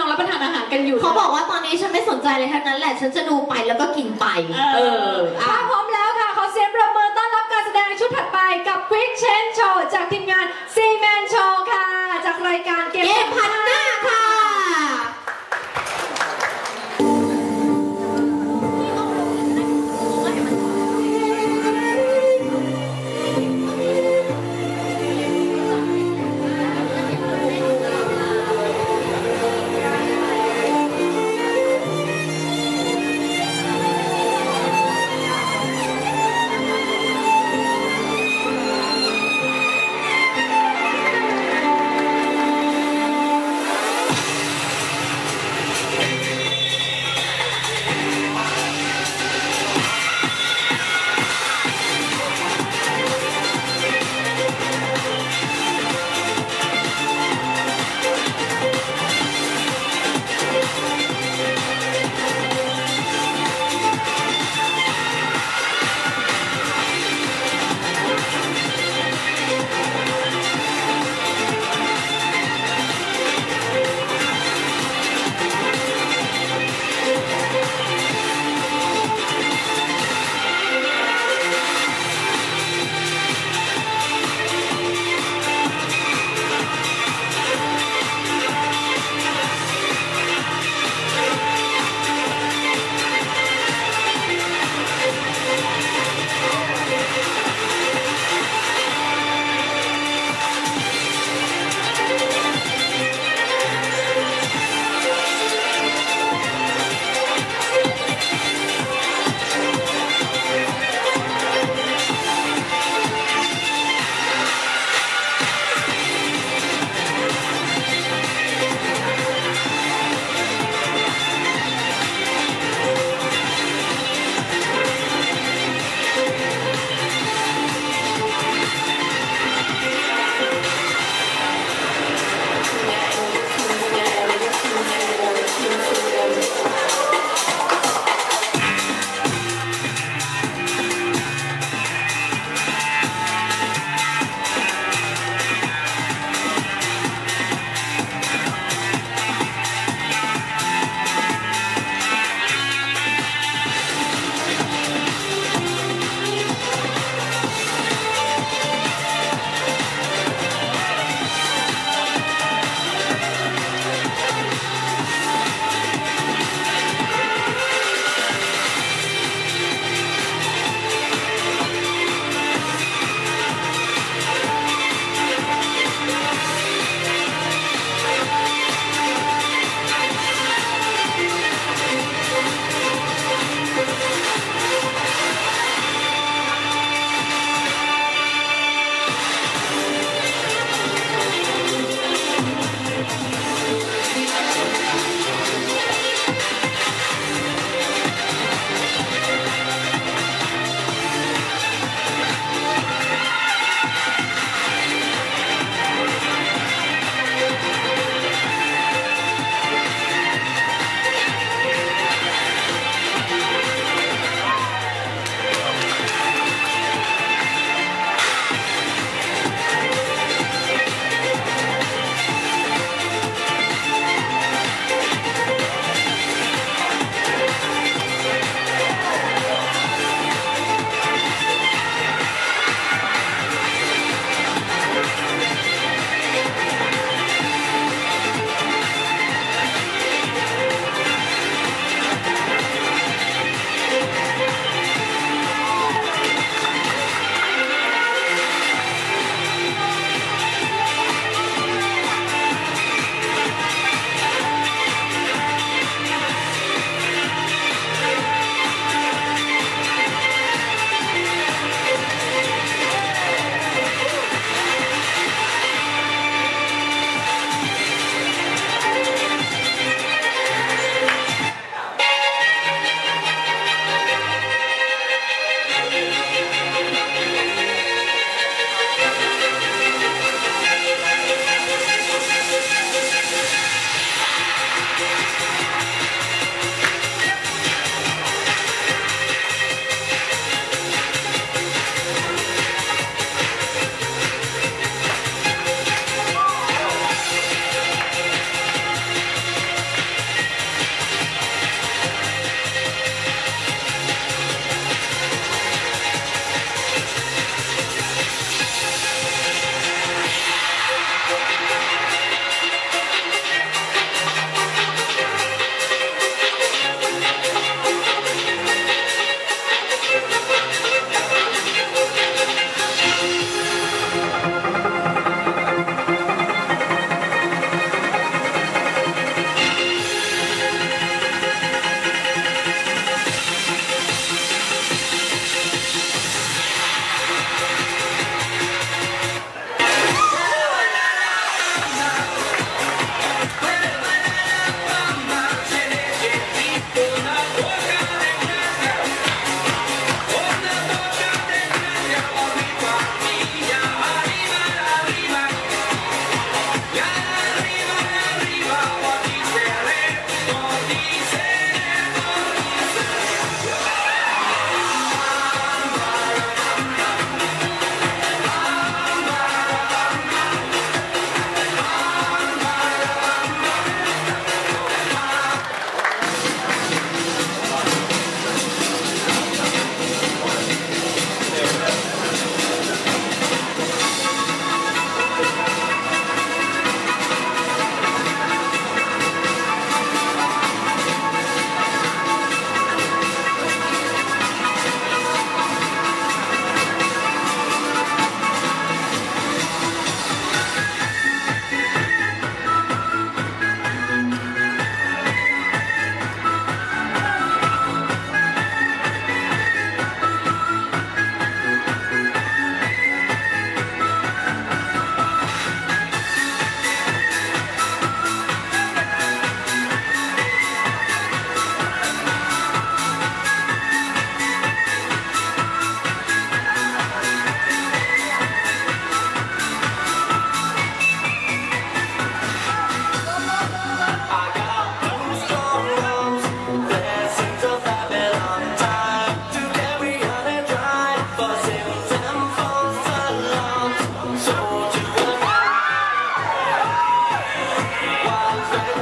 น้องๆรับประทานอาหารกันอยู่เขาบอกว่าตอนนี้ฉันไม่สนใจเลยทั้งนั้นแหละฉันจะดูไปแล้วก็กินไปถ้าพร้อมแล้วค่ะขอเสียงปรบมือต้อนรับการแสดงชุดถัดไปกับ Quick Change Show จากทีมงาน C-Man Show ค่ะจากรายการเกมพันหน้าค่ะ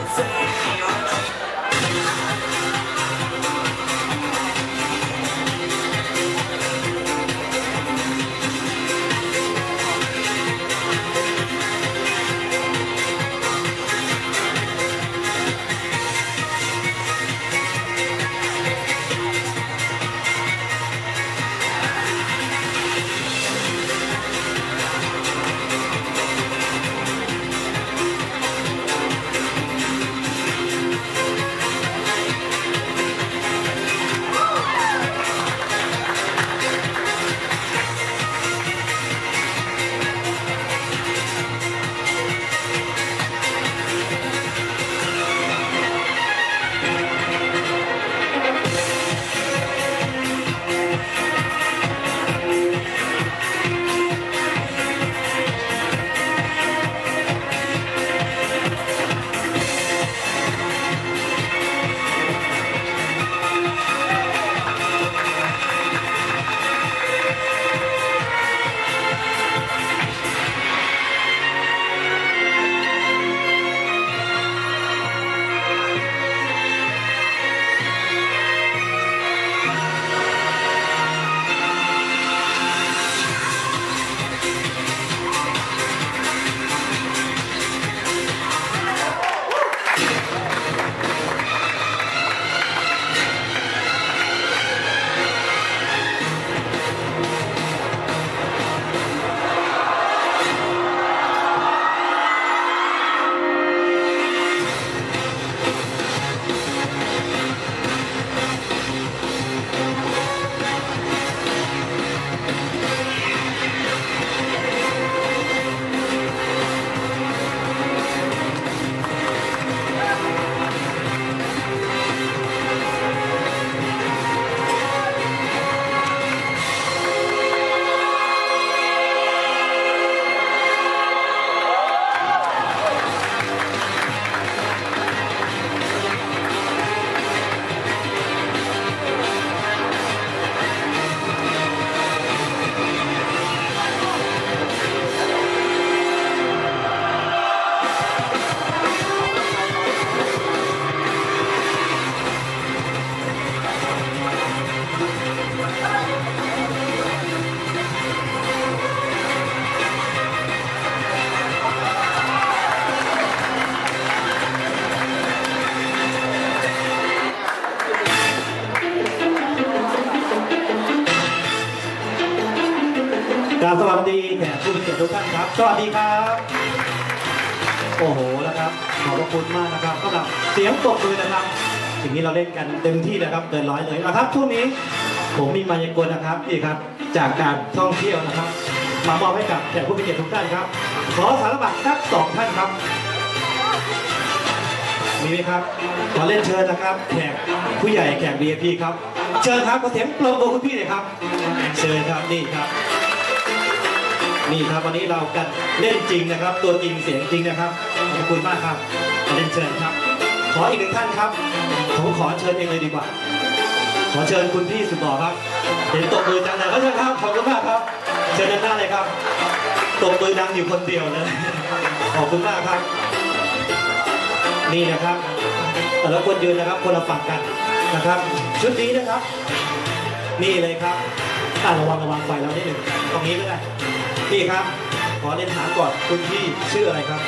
กราบสวัสดีแขกผู้มีเกียรติทุกท่านครับสวัสดีครับโอ้โหแล้วครับขอบพระคุณมากนะครับสำหรับเสียงปรบมือนะครับสิ่งนี้เราเล่นกันเต็มที่นะครับเกินร้อยเลยนะครับช่วงนี้ผมมีมายากลนะครับนี่ครับจากการท่องเที่ยวนะครับมามอบให้กับแขกผู้มีเกียรติทุกท่านครับขอสารบัตรสัก2ท่านครับมีไหมครับขอเล่นเชิญนะครับแขกผู้ใหญ่แขก VIP ครับเชิญครับขอเสียงปรบมือคุณพี่หน่อยครับเชิญครับนี่ครับนี่ครับวันนี้เรากันเล่นจริงนะครับตัวจริงเสียงจริงนะครับขอบคุณมากครับเล่นเชิญครับขออีก1ท่านครับผมขอเชิญเองเลยดีกว่าขอเชิญคุณพี่สุดหล่อครับเห็นตบมือจังเลยก็เชิญครับขอบคุณมากครับเชิญด้านหน้าเลยครับตบมือดังอยู่คนเดียวเลยขอบคุณมากครับนี่นะครับแต่ละคนยืนนะครับคนละฝั่งกันนะครับชุดนี้นะครับนี่เลยครับระวังไฟเรานิดหนึ่งตรงนี้ก็ได้พี่ครับขอเรียนถามก่อนคุณพี่ชื่ออะไรครับ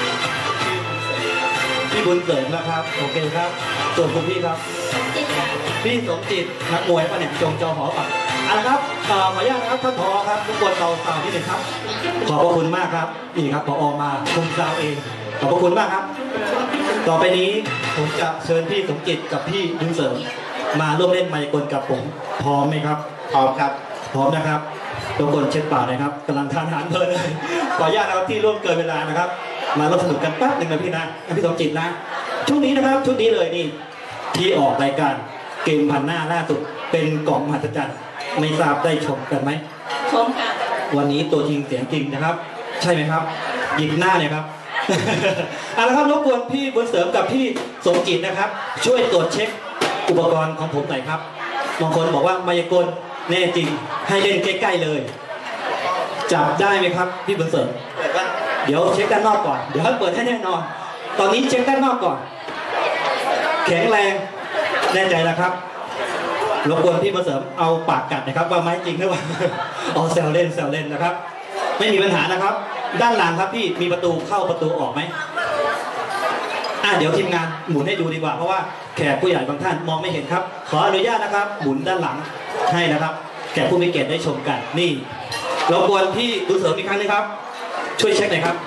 พี่บุญเสริมนะครับโอเคครับส่วนคุณพี่ครับพี่สมจิตนักมวยป่ะเนี่ยจงจอหอป่ะอะไรครับขออนุญาตนะครับท่านผอครับทุกคนเตาที่หนึ่งครับขอบพระคุณมากครับนี่ครับผอมาคุมซาวเองขอบพระคุณมากครับต่อไปนี้ผมจะเชิญพี่สมจิตกับพี่บุญเสริมมาร่วมเล่นไมค์กลกับผมพร้อมไหมครับพร้อมครับพร้อมนะครับทุกคนเช็ดปากเลยครับกำลังทานอาหารเพลินเลยขออนุญาตนะครับที่ร่วมเกินเวลานะครับมาร่วมสนุกกันแป๊บหนึ่งนะพี่นะพี่สมจิตนะช่วงนี้นะครับชุดนี้เลยนี่ที่ออกรายการเกมพันหน้าล่าสุดเป็นกล่องมหัศจรรย์ไม่ทราบได้ชมกันไหมชมค่ะวันนี้ตัวจริงเสียงจริงนะครับใช่ไหมครับหยิบหน้าเนี่ยครับเอาละครับรบกวนพี่บุญเสริมกับพี่สมจิตนะครับช่วยตรวจเช็คอุปกรณ์ของผมหน่อยครับบางคนบอกว่ามายากลแน่จริงให้เล่นใกล้ๆเลยจับได้ไหมครับพี่บุญเสริมเดี๋ยวเช็คด้านนอกก่อนเดี๋ยวเปิดให้แน่นอนตอนนี้เช็คด้านนอกก่อนแข็งแรงแน่ใจนะครับรบกวนพี่มาเสริมเอาปากกัดนะครับว่าไม้จริงหรือเปล่าอ๋อแซวเล่นนะครับไม่มีปัญหานะครับด้านหลังครับพี่มีประตูเข้าประตูออกไหมเดี๋ยวทีมงานหมุนให้ดูดีกว่าเพราะว่าแขกผู้ใหญ่บางท่านมองไม่เห็นครับขออนุญาตนะครับหมุนด้านหลังให้นะครับแขกผู้มีเกียรติได้ชมกันนี่รบกวนพี่ดูเสริมอีกครั้งนึงครับช่วยเช็คหน่อยครับ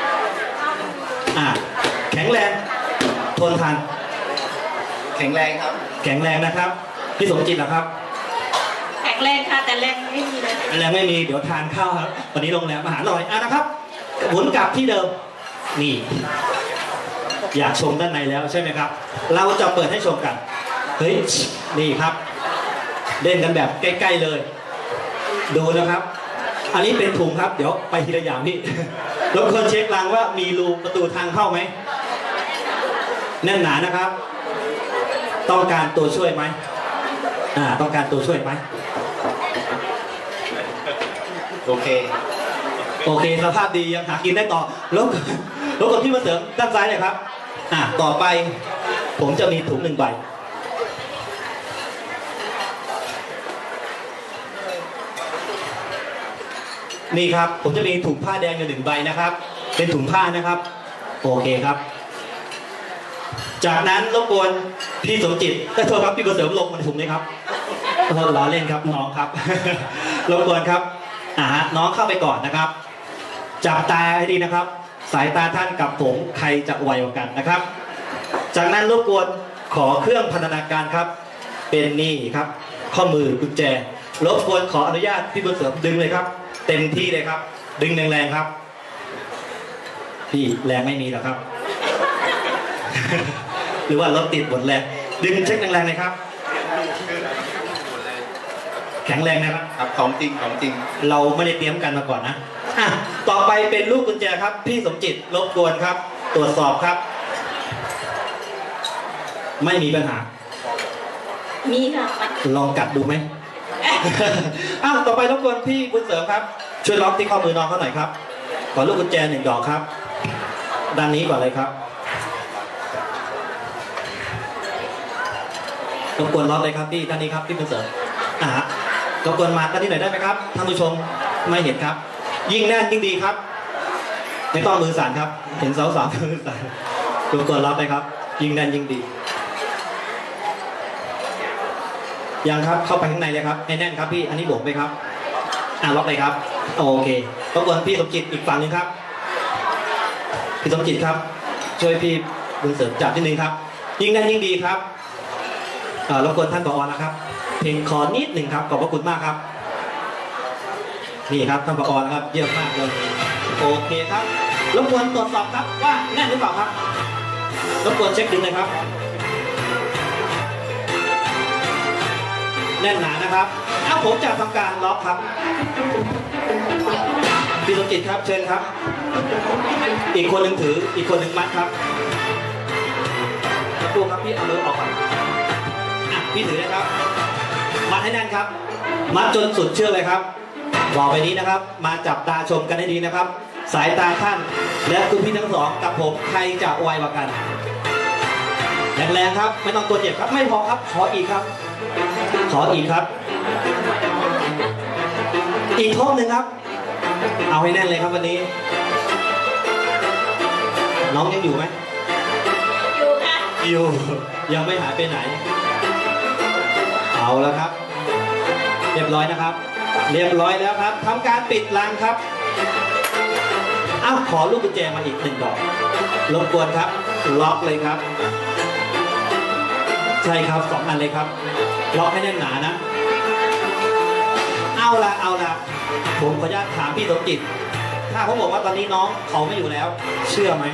แข็งแรงทนทานแข็งแรงครับแข็งแรงนะครับพี่สมจิตนะครับแข็งแรงค่ะแต่แรงไม่มีเลยแรงไม่มีเดี๋ยวทานข้าวครับวันนี้โรงแรมอาหารอร่อยนะครับหมุนกลับที่เดิมนี่อยากชมด้านในแล้วใช่ไหมครับเราจะเปิดให้ชมกันเฮ้ยนี่ครับเล่นกันแบบใกล้ๆเลยดูนะครับอันนี้เป็นถุงครับเดี๋ยวไปทีละอย่างนี่รบกวนเช็ครางว่ามีรูประตูทางเข้าไหมแน่นหนานะครับต้องการตัวช่วยไหมต้องการตัวช่วยไหมโอเคสภาพดียังหากินได้ต่อแล้วคนที่มาเสริมด้านซ้ายเลยครับต่อไปผมจะมีถุง1 ใบนี่ครับผมจะมีถุงผ้าแดงอยู่1 ใบนะครับเป็นถุงผ้านะครับโอเคครับจากนั้นรบกวนพี่สมจิตโทษครับพี่มาเสริมลงมาในถุงนี้ครับล้อเล่นครับน้องครับรบกวนครับน้องเข้าไปก่อนนะครับจับตาให้ดีนะครับสายตาท่านกับผมใครจะไวกว่ากันนะครับจากนั้นรบกวนขอเครื่องพันธนาการครับเป็นนี่ครับข้อมือกุญแจรบกวนขออนุญาตพี่บุญเสริมดึงเลยครับเต็มที่เลยครับดึงแรงๆครับพี่แรงไม่มีหรอกครับ หรือว่ารถติดหมดแรงดึงเช็คแรงๆเลยครับแข็งแรงนะครับของจริงเราไม่ได้เตรียมกันมาก่อนนะต่อไปเป็นลูกกุญแจครับพี่สมจิตรบกวนครับตรวจสอบครับไม่มีปัญหามีค่ะลองกัดดูไหมต่อไปรบกวนพี่บุญเสริมครับช่วยล็อกที่ข้อมือน้องเขาหน่อยครับขอลูกกุญแจ1 ดอกครับด้านนี้ก่อนเลยครับรบกวนล็อกเลยครับที่ด้านนี้ครับพี่บุญเสริมรบกวนมาด้านนี้หน่อยได้ไหมครับท่านผู้ชมไม่เห็นครับยิ่งแน่นยิ่งดีครับไม่ต้องมือสั่นครับเห็นสาวๆมือสั่นรบกวนล็อกเลยครับยิ่งแน่นยิ่งดียังครับเข้าไปข้างในเลยครับให้แน่นครับพี่อันนี้โบกไปครับล็อกเลยครับโอเครบกวนพี่สมจิตอีกฝั่งนึงครับพี่สมจิตครับช่วยพี่บุญเสริมจับนิดนึงครับยิ่งแน่นยิ่งดีครับรบกวนท่านผอ.นะครับเพลงขอนิดหนึ่งครับขอบพระคุณมากครับนี่ครับท่านผอ.นะครับเยี่ยมมากเลยโอเคครับรบกวนตรวจสอบครับว่าแน่นหรือเปล่าครับรบกวนเช็คดึงเลยครับแน่นหนานะครับผมจะทำการล็อกครับพี่สมจิตครับเชิญครับอีกคนหนึ่งถืออีกคนหนึ่งมัดครับดูครับพี่เอามือออกก่อนพี่ถือนะครับมัดให้แน่นครับมัดจนสุดเชือกเลยครับบอกไปนี้นะครับมาจับตาชมกันให้ดีนะครับสายตาท่านและคุณพี่ทั้งสองกับผมใครจะไวกว่ากันแรงๆครับไม่ต้องตัวเจ็บครับไม่พอครับขออีกครับขออีกครับอีกทบหนึ่งครับเอาให้แน่นเลยครับวันนี้น้องยังอยู่ไหมอยู่ค่ะอยู่ยังไม่หายไปไหนเอาแล้วครับเรียบร้อยนะครับเรียบร้อยแล้วครับทำการปิดรังครับขอลูกกุญแจมาอีก1 ดอกรบกวนครับล็อกเลยครับใช่ครับ2 อันเลยครับล็อกให้แน่นหนานะเอาละผมขออนุญาตถามพี่สมจิตถ้าผมบอกว่าตอนนี้น้องเขาไม่อยู่แล้วเชื่อไหม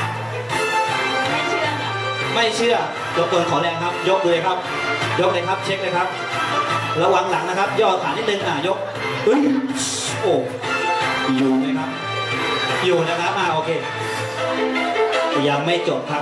ไม่เชื่อยกตัวขอแรงครับยกเลยครับยกเลยครับเช็คเลยครับระวังหลังนะครับย่อขานิดนึงยกโอ้อยู่ไหมครับอยู่นะครับโอเคยังไม่จบครับ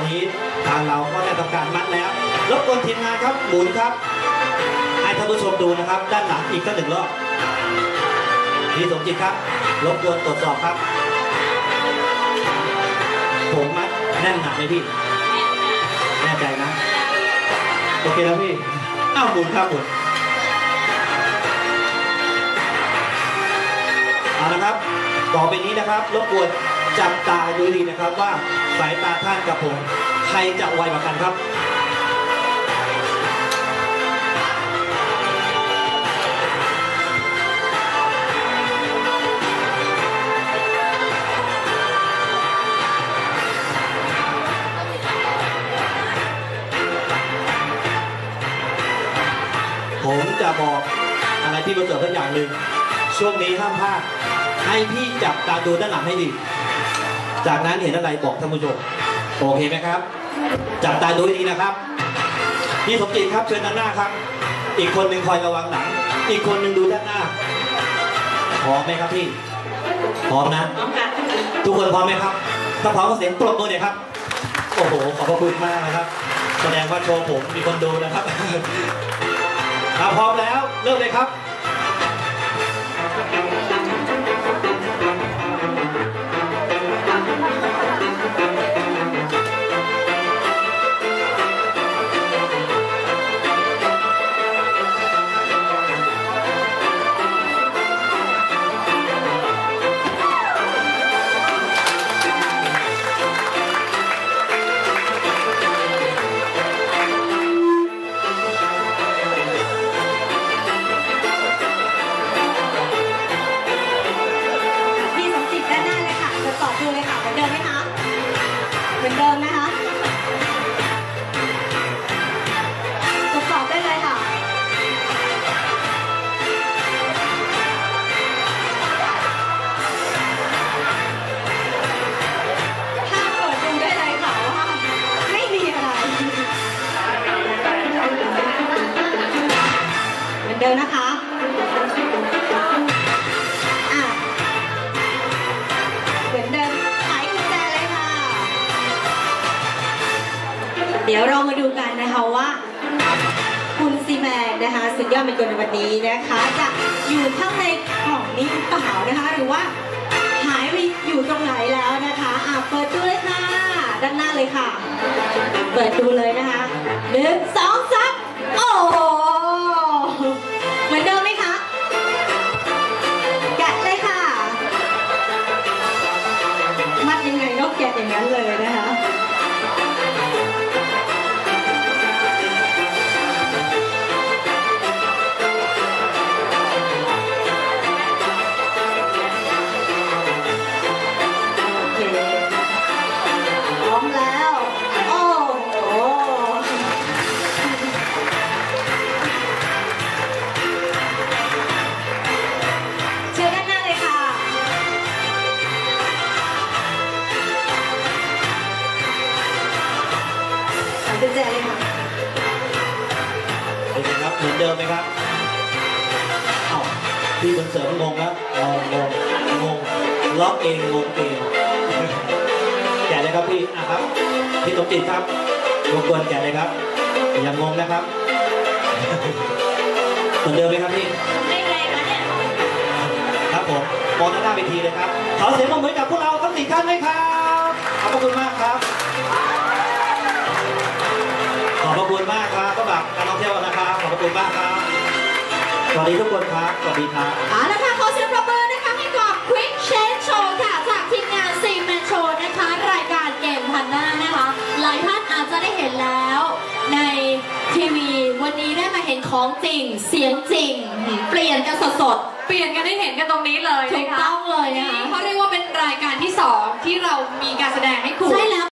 นี้ทางเราก็ได้ทำการมัดแล้วรบกวนทีมงานครับหมุนครับให้ท่านผู้ชมดูนะครับด้านหลังอีกสัก1 รอบพี่สมจิตครับรบกวนตรวจสอบครับผมมัดแน่นหนักไหมพี่แน่ใจนะโอเคแล้วพี่อ้าวหมุนครับหมุนเอาละครับต่อไปนี้นะครับรบกวนจับตาดูดีนะครับว่าสายตาท่านกับผมใครจะไวกว่ากันครับผมจะบอกอะไรที่ประเสริฐสักอย่างหนึ่งช่วงนี้ห้ามพลาดให้พี่จับตาดูด้านหลังให้ดีจากนั้นเห็นอะไรบอกท่านผู้ชมโอเคไหมครับจับตาดูให้ดีนะครับพี่สมจิตครับเชิญด้านหน้าครับอีกคนหนึ่งคอยระวังหลังอีกคนหนึ่งดูด้านหน้าพร้อมไหมครับพี่พร้อมนะทุกคนพร้อมไหมครับถ้าพร้อมก็เสียงปรบมือหน่อยครับโอ้โหขอบพระคุณมากนะครับแสดงว่าโชว์ผมมีคนดูนะครับถ้าพร้อมแล้วเริ่มเลยครับเหมือนเดิมนะคะตรวจสอบได้เลยค่ะถ้าเปิดดูได้เลยค่ะว่าไม่มีอะไรเหมือนเดิมนะคะเหมือนเดิมเดี๋ยวเรามาดูกันนะคะว่าคุณซีแมนนะคะสุดยอดเป็นคนในวันนี้นะคะจะอยู่ข้างในกล่องนี้หรือเปล่านะคะหรือว่าหายไปอยู่ตรงไหนแล้วนะคะเปิดดูเลยค่ะด้านหน้าเลยค่ะเปิดดูเลยนะคะ1 2 3โอ้โหเหมือนเดิมไหมคะแกะเลยค่ะมัดยังไงก็แกะอย่างนั้นเลยนะคะกุญแจเลยค่ะเป็นไงครับเหมือนเดิมไหมครับอ้าวพี่คนเสริมงงแล้วงงล็อกเองงงเองแกะเลยครับพี่ครับพี่สมจิตครับรบกวนแกะเลยครับอย่างงงนะครับเหมือนเดิมไหมครับพี่ไม่แรงนะเนี่ยครับผมมองหน้าเวทีเลยครับขอเสียงปรบมือกับพวกเราทั้ง4 ท่านเลยครับขอบพระคุณมากครับขอบพระคุณมากครับสำหรับการท่องเที่ยวนะครับขอบพระคุณมากครับสวัสดีทุกคนครับสวัสดีครับแล้วค่ะขอเสียงปรบมือนะคะให้กับ Quick Change Show ค่ะจากทีมงาน C-Man Show นะคะรายการเกมพันหน้านะคะหลายท่านอาจจะได้เห็นแล้วในทีวีวันนี้ได้มาเห็นของจริงเสียงจริงเปลี่ยนกันสดเปลี่ยนกันได้เห็นกันตรงนี้เลยถูกต้องเลยนะคะเขาเรียกว่าเป็นรายการที่2ที่เรามีการแสดงให้คุณใช่แล้ว